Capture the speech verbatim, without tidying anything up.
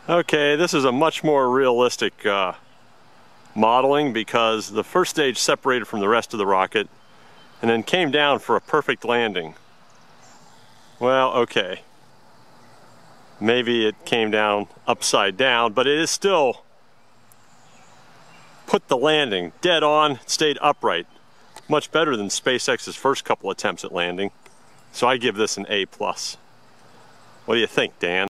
Okay, this is a much more realistic uh, modeling because the first stage separated from the rest of the rocket and then came down for a perfect landing. Well, okay. Maybe it came down upside down, but it is still put the landing dead on, stayed upright. Much better than SpaceX's first couple attempts at landing. So I give this an A plus. What do you think, Dan?